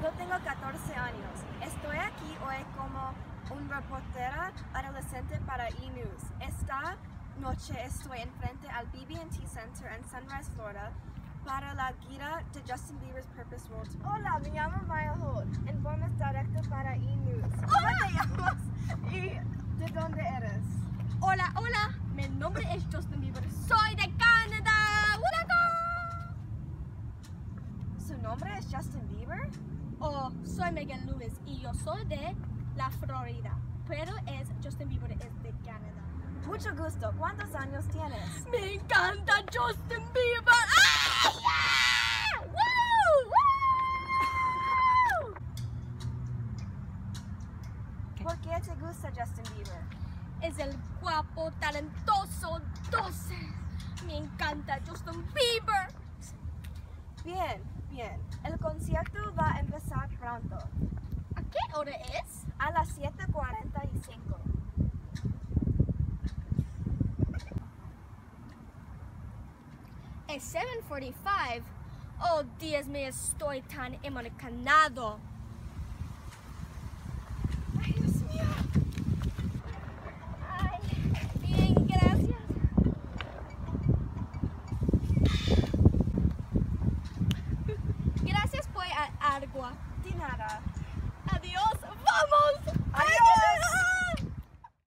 Yo tengo 14 años. Estoy aquí hoy como una reportera adolescente para E-News. Esta noche estoy enfrente al BB&T Center en Sunrise, Florida, para la gira de Justin Bieber's Purpose World Tour. Hola, me llamo MHolt. Informes directo para E-News. ¿Cómo te llamas? ¿Y de dónde eres? Hola, hola. Mi nombre es Justin Bieber. Soy de Canadá. ¡Huracán! ¿Su nombre es Justin Bieber? Oh, soy MLewis y yo soy de la Florida. Pero Justin Bieber es de Canadá. Mucho gusto. ¿Cuántos años tienes? Me encanta Justin Bieber. ¡Ah! ¡Yeah! ¡Woo! ¡Woo! ¿Por qué te gusta Justin Bieber? Es el guapo, talentoso, dulce. Me encanta Justin Bieber. Bien, bien. El concierto va a empezar pronto. ¿A qué hora es? A las 7:45. Es 7:45. Oh, Dios mío, estoy tan emocionado. Ay, Dios mío. Ay, bien, gracias. Gracias por agua. De nada. Adiós. ¡Vamos! Adiós.